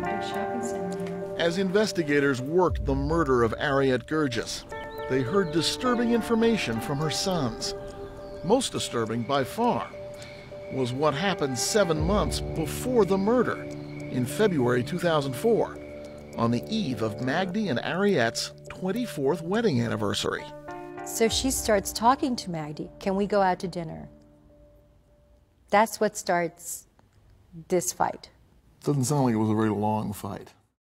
big shopping center here. As investigators worked the murder of Ariette Gurgis, they heard disturbing information from her sons. Most disturbing by far was what happened 7 months before the murder, in February 2004, on the eve of Magdy and Ariette's 24th wedding anniversary. So she starts talking to Magdy. Can we go out to dinner? That's what starts this fight. Doesn't sound like it was a very long fight.